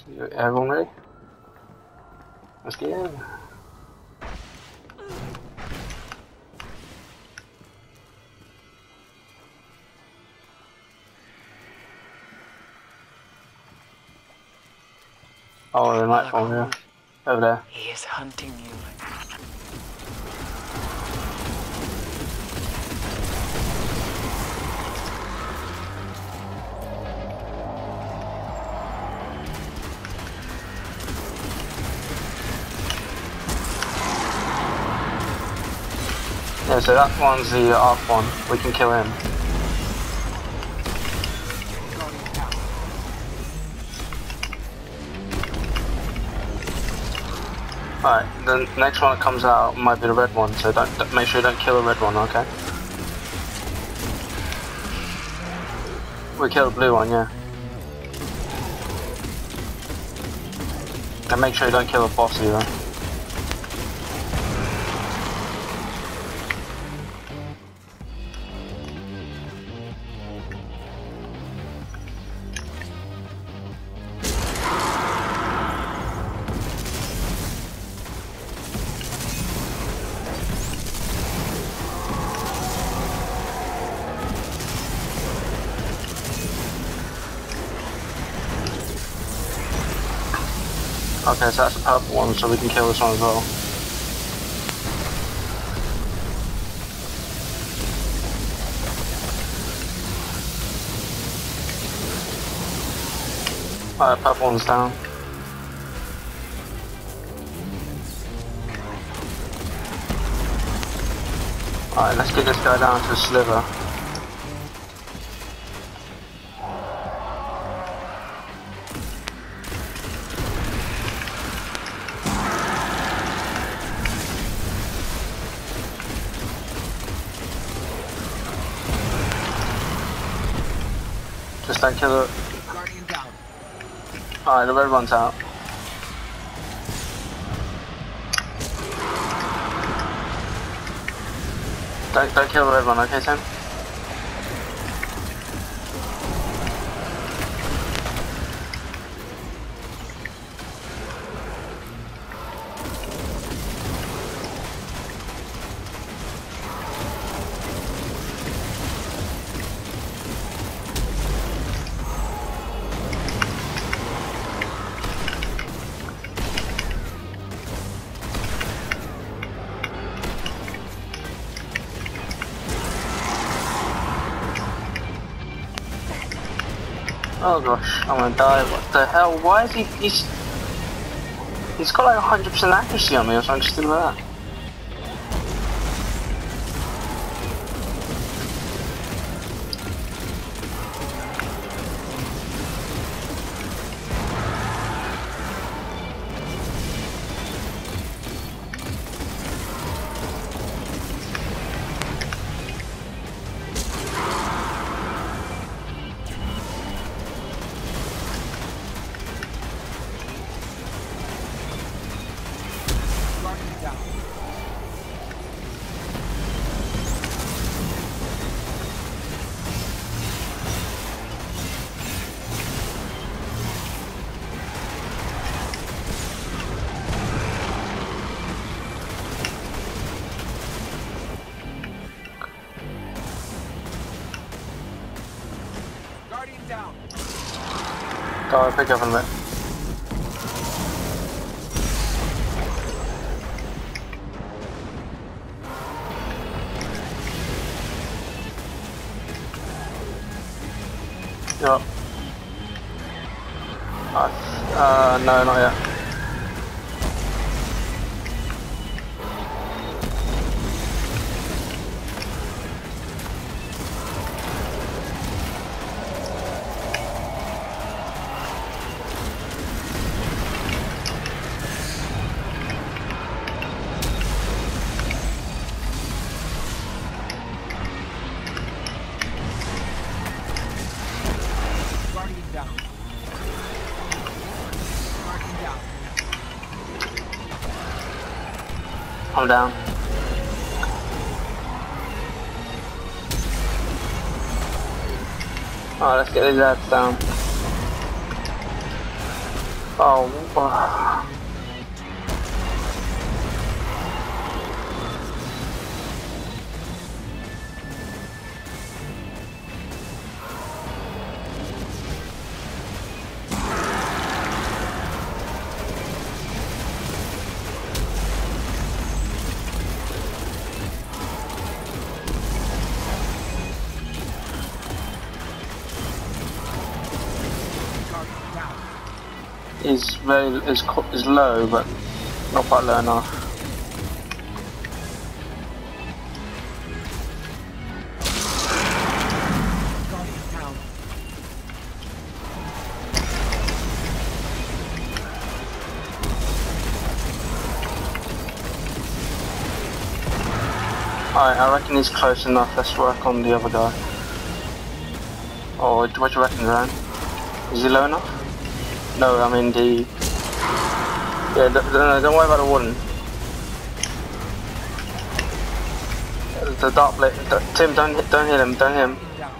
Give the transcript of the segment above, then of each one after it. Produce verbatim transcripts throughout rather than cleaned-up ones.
Everyone ready? Let's get in. Oh, the nightfall here. Over there. He is hunting you. Yeah, so that one's the arc one. We can kill him. Alright, the next one that comes out might be the red one, so don't, don't make sure you don't kill the red one, okay? We kill the blue one, yeah. And make sure you don't kill the boss either. Okay, so that's the purple one, so we can kill this one as well. Alright, purple one's down. Alright, let's get this guy down to a sliver. Just don't kill it. Alright, the red one's out. Don't, don't kill the red one, okay, Sam? Oh gosh, I'm gonna die. What the hell? Why is he. He's. He's got like one hundred percent accuracy on me or something stupid like that. Go, pick up in a bit. Yup. Uh, uh, no, not yet. I'm down. Alright, let's get these lads down. Oh, uh, is very is co- is low, but not quite low enough. Alright, I reckon he's close enough. Let's work on the other guy. Oh, what do you reckon, Ryan? Is he low enough? No, I mean the... Yeah, don't, don't worry about the warden. The Darkblade. Tim, don't hit, don't hit him, don't hit him.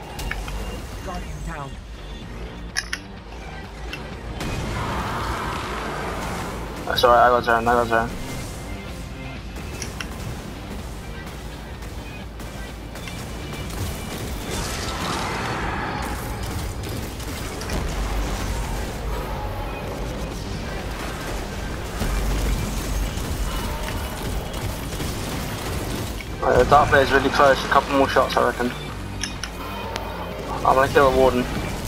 That's alright, I got Zaren, I got Zaren. Right, the Darkblade is really close, a couple more shots I reckon. I'm gonna kill the warden.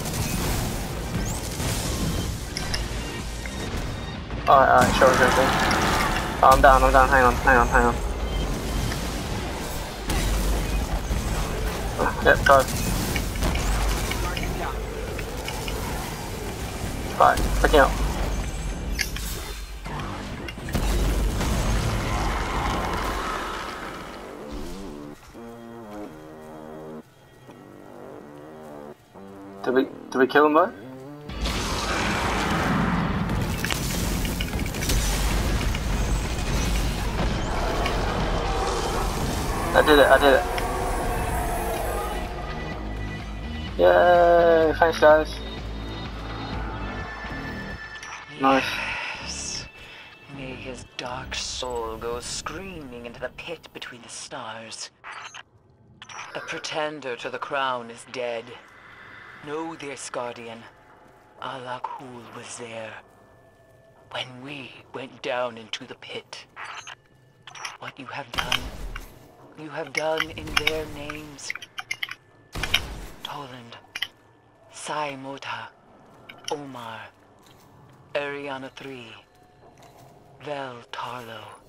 Alright, alright, sure, sure, sure. Oh, I'm down, I'm down, hang on, hang on, hang on. Oh, yep, go. Right, picking up. Did we, did we kill them both? I did it, I did it. Yay, thanks guys. Nice. Yes. May his dark soul go screaming into the pit between the stars. The pretender to the crown is dead. Know this, Guardian. Alak-Hul was there. When we went down into the pit. What you have done, you have done in their names. Toland, Sai-Mota, Omar, Ariana three, Vel Tarlo.